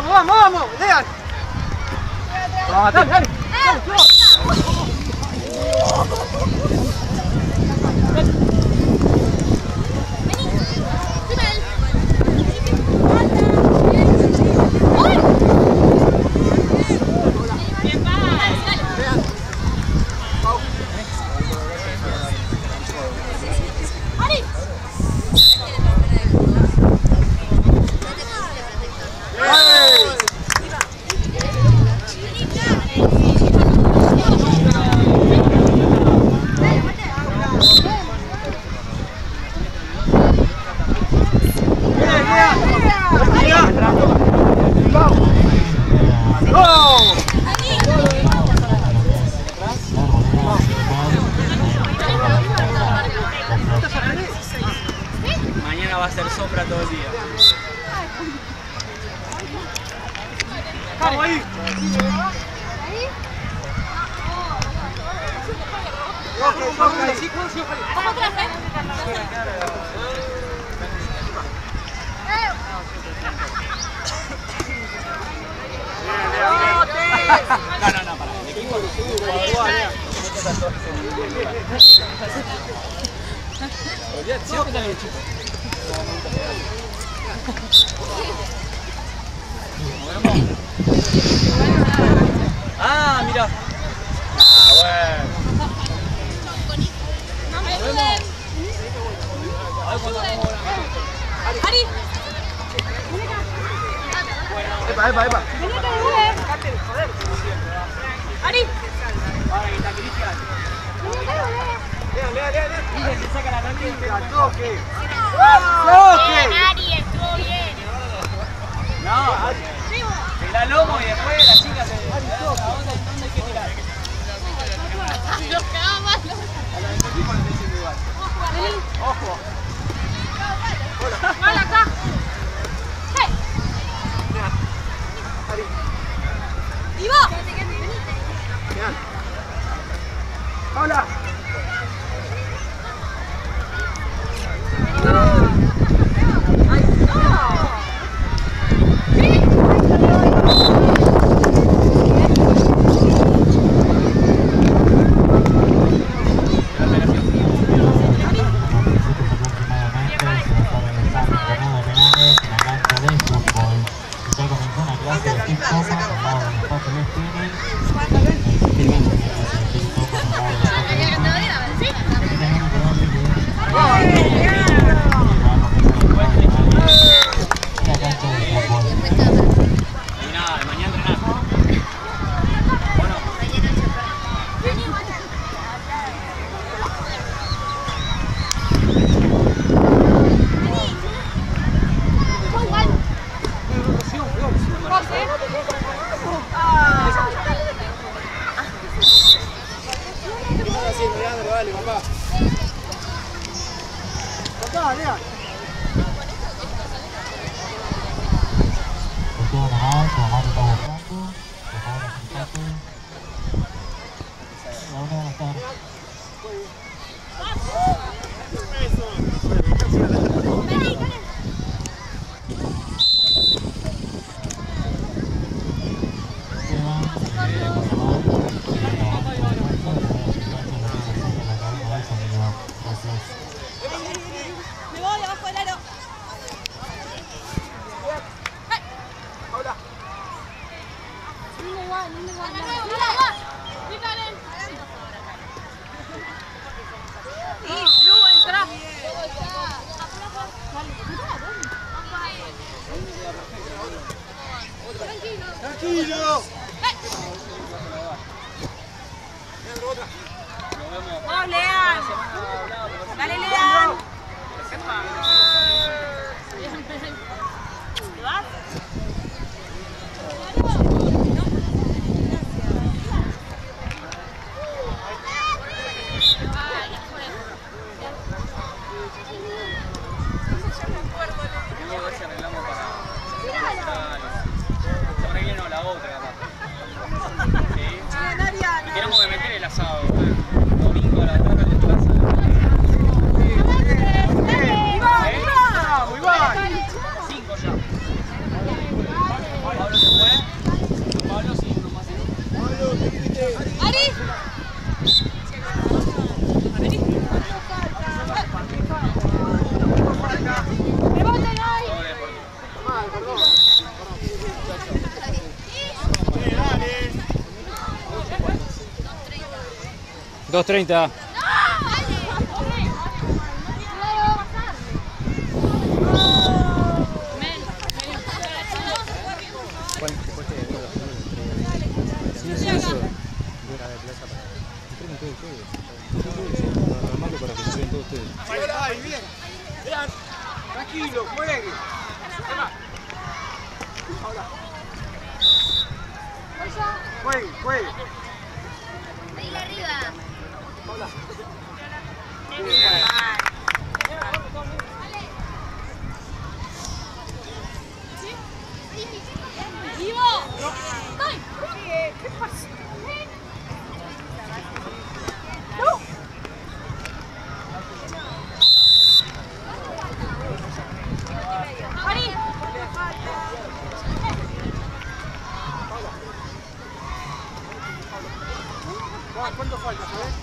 Vamos, vamos, vamos, Lean. Vamos, dale, dale. Mañana va a ser sombra todo el día. Vamos ahí. Vamos atrás, No, para el equipo. Ah, mira. Ah, bueno. Ari. Epa, epa, epa. Ari. Lean. Se saca la ranita. Toque. Bien, Ari, estuvo bien. No, se la lomo y después la chica se... ¿Dónde hay que tirar? Nos quedamos mal. A la del equipo le dicen igual. Ojo. Mal acá. Hey. ¿Y vos? Lean. Hola. Dale, papá. Papá, Lean. Me voy abajo del aro. Hola. Y Lu entra. Tranquilo. Vamos, Lean. Dale, Lean. ¿Te vas? Luego ese arreglamos para... La que viene o la otra, capaz. Sí. Y queremos meter el asado. Domingo a la tarde de plaza. 2:30. Tranquilo, juegue. Juegue. Ahí arriba. ¿Qué pasa? ¿Cuánto falta, sabes?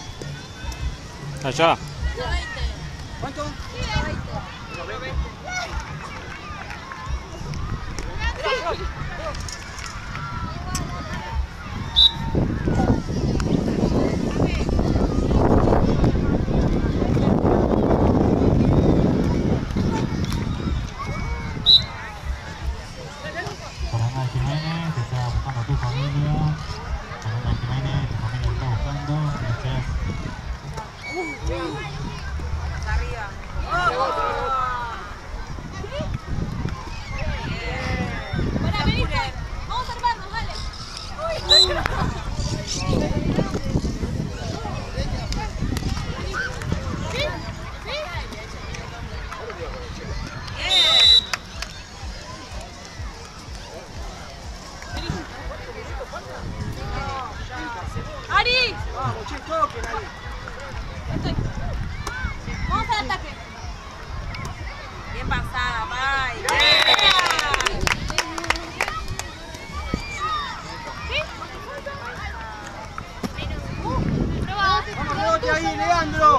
Allá. ¿Cuánto? 20. Fernanda Jiménez está buscando a tu familia. Fernanda Jiménez, tu familia está buscando. Gracias. Hasta arriba. Bueno, vení, vamos a armarnos, dale. ¡Ari! Vamos, che, toquen ahí. Estoy. Vamos al ataque. Bien pasada, May. Vamos, rebote ahí, Leandro.